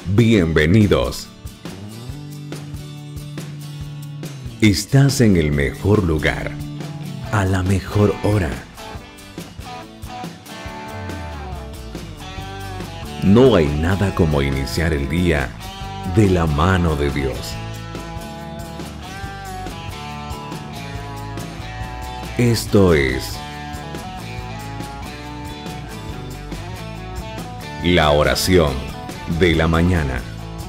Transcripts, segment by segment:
Bienvenidos. Estás en el mejor lugar, a la mejor hora. No hay nada como iniciar el día de la mano de Dios. Esto es la oración de la mañana.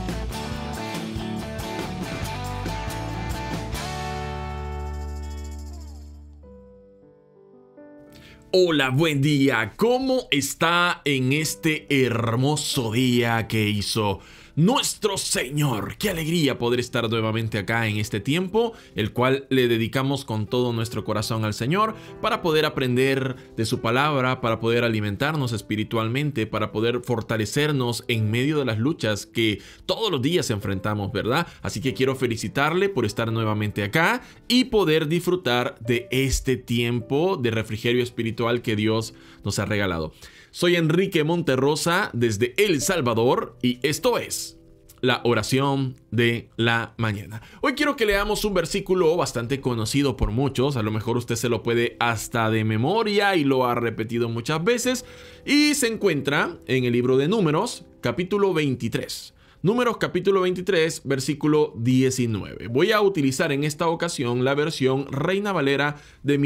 Hola, buen día. ¿Cómo está en este hermoso día que hizo nuestro Señor? Qué alegría poder estar nuevamente acá en este tiempo, el cual le dedicamos con todo nuestro corazón al Señor para poder aprender de su palabra, para poder alimentarnos espiritualmente, para poder fortalecernos en medio de las luchas que todos los días enfrentamos, ¿verdad? Así que quiero felicitarle por estar nuevamente acá y poder disfrutar de este tiempo de refrigerio espiritual que Dios nos ha regalado. Soy Enrique Monterrosa desde El Salvador y esto es la oración de la mañana. Hoy quiero que leamos un versículo bastante conocido por muchos. A lo mejor usted se lo puede hasta de memoria y lo ha repetido muchas veces. Y se encuentra en el libro de Números, capítulo 23. Números capítulo 23, versículo 19. Voy a utilizar en esta ocasión la versión Reina Valera de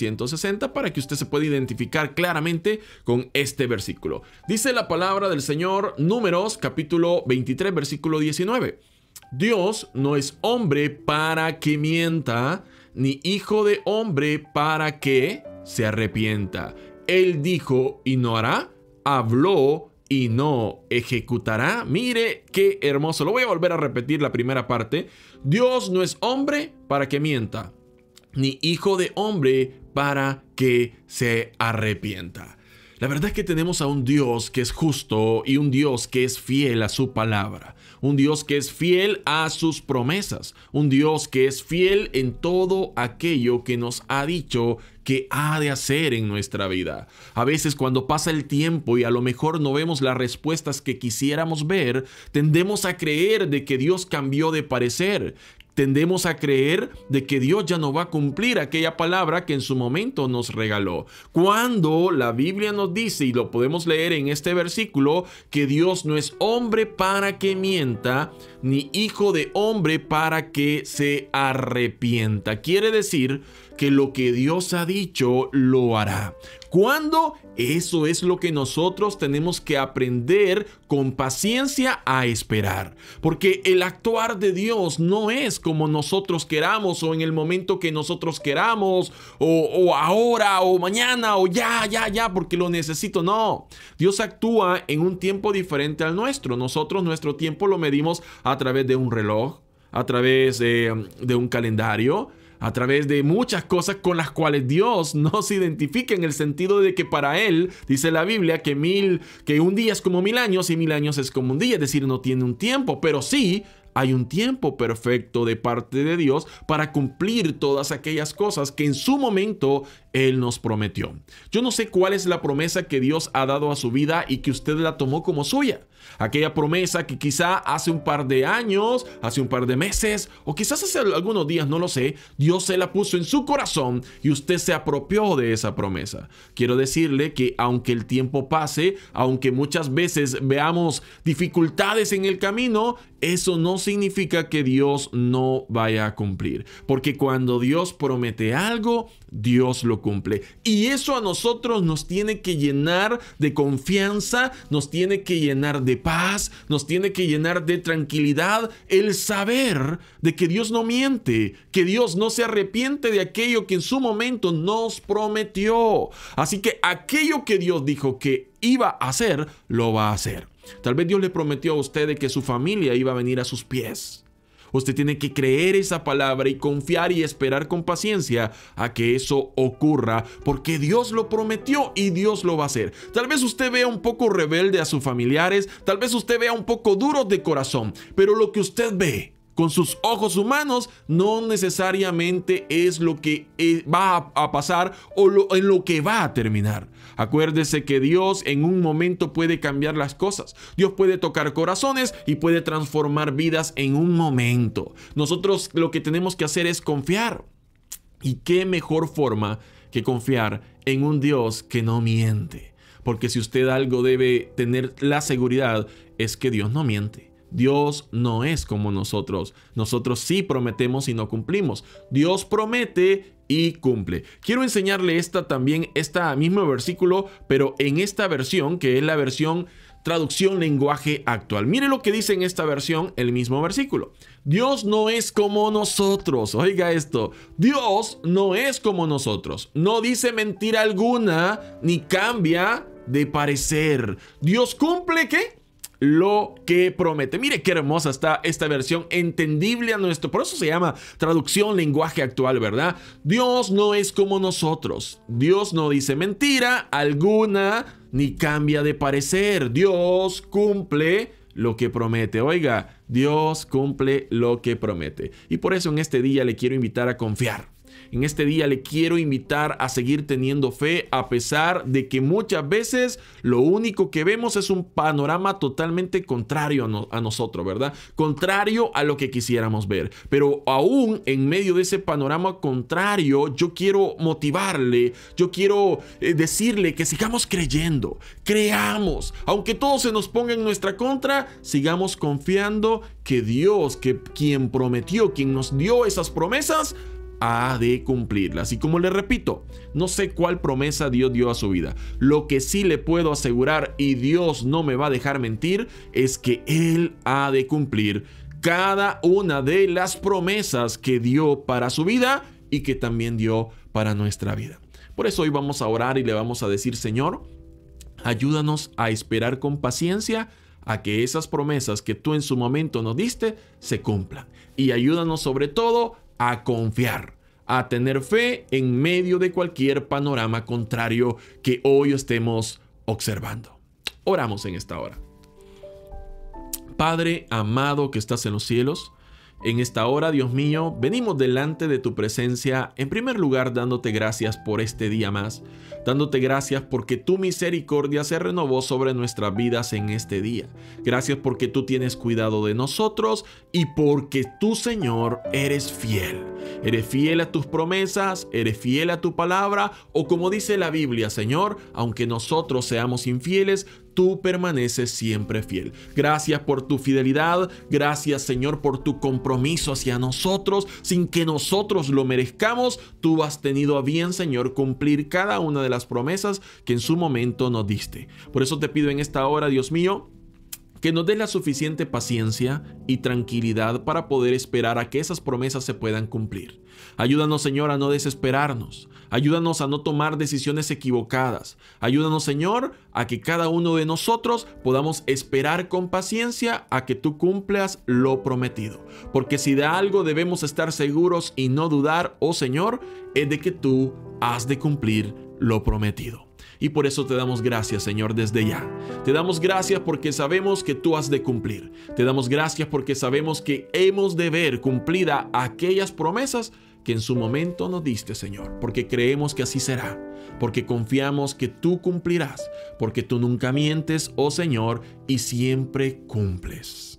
1960 para que usted se pueda identificar claramente con este versículo. Dice la palabra del Señor, Números capítulo 23, versículo 19. Dios no es hombre para que mienta, ni hijo de hombre para que se arrepienta. Él dijo y no hará, habló y no ejecutará. Mire qué hermoso. Lo voy a volver a repetir la primera parte. Dios no es hombre para que mienta, ni hijo de hombre para que se arrepienta. La verdad es que tenemos a un Dios que es justo y un Dios que es fiel a su palabra. Un Dios que es fiel a sus promesas. Un Dios que es fiel en todo aquello que nos ha dicho que ha de hacer en nuestra vida. A veces cuando pasa el tiempo y a lo mejor no vemos las respuestas que quisiéramos ver, tendemos a creer de que Dios cambió de parecer. Tendemos a creer de que Dios ya no va a cumplir aquella palabra que en su momento nos regaló. Cuando la Biblia nos dice, y lo podemos leer en este versículo, que Dios no es hombre para que mienta, ni hijo de hombre para que se arrepienta. Quiere decir que lo que Dios ha dicho lo hará. ¿Cuándo? Eso es lo que nosotros tenemos que aprender con paciencia a esperar. Porque el actuar de Dios no es como nosotros queramos o en el momento que nosotros queramos o ahora o mañana o ya, porque lo necesito. No, Dios actúa en un tiempo diferente al nuestro. Nosotros nuestro tiempo lo medimos a través de un reloj, a través de un calendario, a través de muchas cosas con las cuales Dios no se identifica, en el sentido de que para Él, dice la Biblia, que un día es como 1000 años y 1000 años es como un día. Es decir, no tiene un tiempo, pero sí hay un tiempo perfecto de parte de Dios para cumplir todas aquellas cosas que en su momento Él nos prometió. Yo no sé cuál es la promesa que Dios ha dado a su vida y que usted la tomó como suya. Aquella promesa que quizá hace un par de años, hace un par de meses o quizás hace algunos días, no lo sé, Dios se la puso en su corazón y usted se apropió de esa promesa. Quiero decirle que aunque el tiempo pase, aunque muchas veces veamos dificultades en el camino, eso no significa que Dios no vaya a cumplir. Porque cuando Dios promete algo, Dios lo cumple. Y eso a nosotros nos tiene que llenar de confianza, nos tiene que llenar de paz, nos tiene que llenar de tranquilidad, el saber de que Dios no miente, que Dios no se arrepiente de aquello que en su momento nos prometió. Así que aquello que Dios dijo que iba a hacer, lo va a hacer. Tal vez Dios le prometió a usted de que su familia iba a venir a sus pies. Usted tiene que creer esa palabra y confiar y esperar con paciencia a que eso ocurra, porque Dios lo prometió y Dios lo va a hacer. Tal vez usted vea un poco rebelde a sus familiares, tal vez usted vea un poco duro de corazón, pero lo que usted ve, con sus ojos humanos, no necesariamente es lo que va a pasar o en lo que va a terminar. Acuérdese que Dios en un momento puede cambiar las cosas. Dios puede tocar corazones y puede transformar vidas en un momento. Nosotros lo que tenemos que hacer es confiar. ¿Y qué mejor forma que confiar en un Dios que no miente? Porque si usted algo debe tener la seguridad es que Dios no miente. Dios no es como nosotros. Nosotros sí prometemos y no cumplimos. Dios promete y cumple. Quiero enseñarle esta mismo versículo, pero en esta versión, que es la versión traducción lenguaje actual. Mire lo que dice en esta versión el mismo versículo. Dios no es como nosotros. Oiga esto. Dios no es como nosotros. No dice mentira alguna ni cambia de parecer. Dios cumple ¿qué? Lo que promete. Mire qué hermosa está esta versión, entendible a nuestro. Por eso se llama traducción lenguaje actual, ¿verdad? Dios no es como nosotros. Dios no dice mentira alguna ni cambia de parecer. Dios cumple lo que promete. Oiga, Dios cumple lo que promete. Y por eso en este día le quiero invitar a confiar. En este día le quiero invitar a seguir teniendo fe a pesar de que muchas veces lo único que vemos es un panorama totalmente contrario a nosotros, ¿verdad? Contrario a lo que quisiéramos ver. Pero aún en medio de ese panorama contrario, yo quiero motivarle, yo quiero decirle que sigamos creyendo, creamos. Aunque todo se nos ponga en nuestra contra, sigamos confiando que Dios, que quien prometió, quien nos dio esas promesas, ha de cumplirlas. Y como le repito, no sé cuál promesa Dios dio a su vida. Lo que sí le puedo asegurar, y Dios no me va a dejar mentir, es que Él ha de cumplir cada una de las promesas que dio para su vida y que también dio para nuestra vida. Por eso hoy vamos a orar y le vamos a decir: Señor, ayúdanos a esperar con paciencia a que esas promesas que tú en su momento nos diste se cumplan. Y ayúdanos sobre todo a confiar, a tener fe en medio de cualquier panorama contrario que hoy estemos observando. Oramos en esta hora. Padre amado que estás en los cielos, en esta hora, Dios mío, venimos delante de tu presencia, en primer lugar dándote gracias por este día más, dándote gracias porque tu misericordia se renovó sobre nuestras vidas en este día. Gracias porque tú tienes cuidado de nosotros y porque tú, Señor, eres fiel. Eres fiel a tus promesas, eres fiel a tu palabra, o como dice la Biblia, Señor, aunque nosotros seamos infieles, tú permaneces siempre fiel. Gracias por tu fidelidad. Gracias, Señor, por tu compromiso hacia nosotros. Sin que nosotros lo merezcamos, tú has tenido a bien, Señor, cumplir cada una de las promesas que en su momento nos diste. Por eso te pido en esta hora, Dios mío, que nos des la suficiente paciencia y tranquilidad para poder esperar a que esas promesas se puedan cumplir. Ayúdanos, Señor, a no desesperarnos. Ayúdanos a no tomar decisiones equivocadas. Ayúdanos, Señor, a que cada uno de nosotros podamos esperar con paciencia a que tú cumplas lo prometido. Porque si de algo debemos estar seguros y no dudar, oh Señor, es de que tú has de cumplir lo prometido. Y por eso te damos gracias, Señor, desde ya. Te damos gracias porque sabemos que tú has de cumplir. Te damos gracias porque sabemos que hemos de ver cumplida aquellas promesas que en su momento nos diste, Señor. Porque creemos que así será. Porque confiamos que tú cumplirás. Porque tú nunca mientes, oh Señor, y siempre cumples.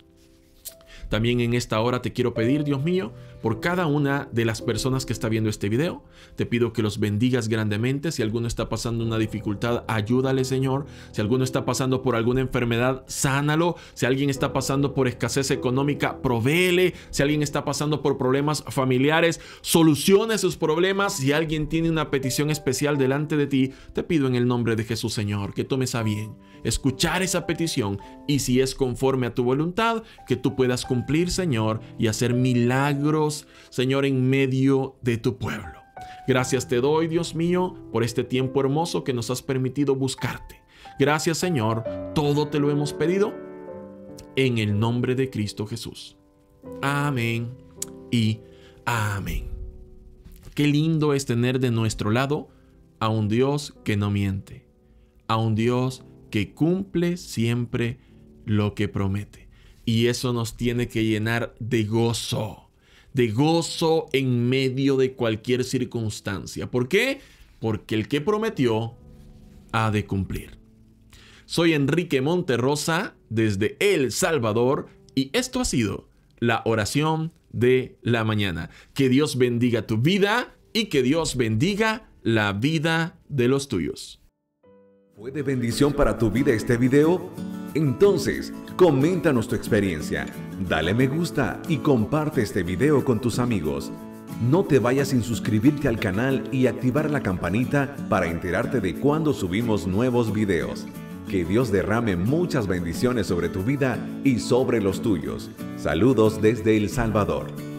También en esta hora te quiero pedir, Dios mío, por cada una de las personas que está viendo este video. Te pido que los bendigas grandemente. Si alguno está pasando una dificultad, ayúdale, Señor. Si alguno está pasando por alguna enfermedad, sánalo. Si alguien está pasando por escasez económica, provéele. Si alguien está pasando por problemas familiares, solucione sus problemas. Si alguien tiene una petición especial delante de ti, te pido en el nombre de Jesús, Señor, que tomes a bien escuchar esa petición, y si es conforme a tu voluntad, que tú puedas cumplir, Señor, y hacer milagros, Señor, en medio de tu pueblo. Gracias te doy, Dios mío, por este tiempo hermoso que nos has permitido buscarte. Gracias, Señor, todo te lo hemos pedido en el nombre de Cristo Jesús. Amén y amén. Qué lindo es tener de nuestro lado a un Dios que no miente, a un Dios que cumple siempre lo que promete. Y eso nos tiene que llenar de gozo en medio de cualquier circunstancia. ¿Por qué? Porque el que prometió ha de cumplir. Soy Enrique Monterrosa desde El Salvador y esto ha sido la oración de la mañana. Que Dios bendiga tu vida y que Dios bendiga la vida de los tuyos. ¿Fue de bendición para tu vida este video? Entonces, coméntanos tu experiencia, dale me gusta y comparte este video con tus amigos. No te vayas sin suscribirte al canal y activar la campanita para enterarte de cuando subimos nuevos videos. Que Dios derrame muchas bendiciones sobre tu vida y sobre los tuyos. Saludos desde El Salvador.